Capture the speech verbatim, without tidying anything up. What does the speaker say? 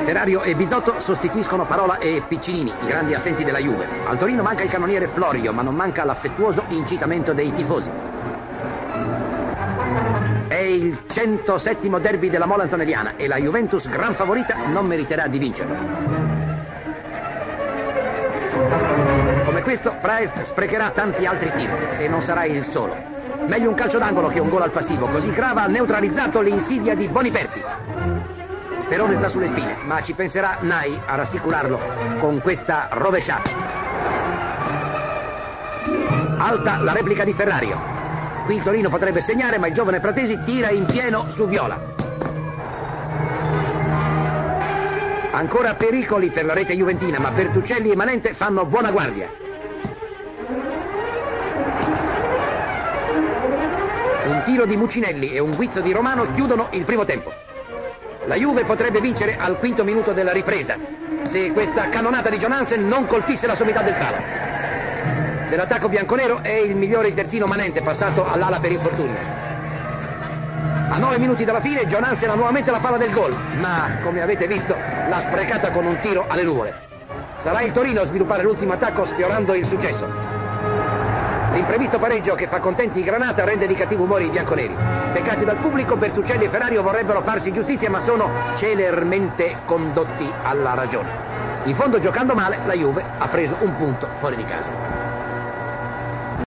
Ferrario e Bizzotto sostituiscono Parola e Piccinini, i grandi assenti della Juve. Al Torino manca il cannoniere Florio, ma non manca l'affettuoso incitamento dei tifosi. È il centosettimo derby della Mola Antonelliana e la Juventus, gran favorita, non meriterà di vincerlo. Come questo, Praest sprecherà tanti altri tiri e non sarà il solo. Meglio un calcio d'angolo che un gol al passivo, così Crava ha neutralizzato l'insidia di Boniperti. Sperone sta sulle spine, ma ci penserà Nai a rassicurarlo con questa rovesciata. Alta la replica di Ferrario. Qui il Torino potrebbe segnare, ma il giovane Pratesi tira in pieno su Viola. Ancora pericoli per la rete juventina, ma Bertuccelli e Manente fanno buona guardia. Un tiro di Mucinelli e un guizzo di Romano chiudono il primo tempo. La Juve potrebbe vincere al quinto minuto della ripresa, se questa cannonata di John Hansen non colpisse la sommità del palo. Dell'attacco bianconero è il migliore il terzino Manente, passato all'ala per infortunio. A nove minuti dalla fine John Hansen ha nuovamente la palla del gol, ma come avete visto l'ha sprecata con un tiro alle nuvole. Sarà il Torino a sviluppare l'ultimo attacco sfiorando il successo. L'imprevisto pareggio che fa contenti i Granata rende di cattivo umore i bianconeri. Peccati dal pubblico, Bertuccelli e Ferrario vorrebbero farsi giustizia, ma sono celermente condotti alla ragione. In fondo, giocando male, la Juve ha preso un punto fuori di casa.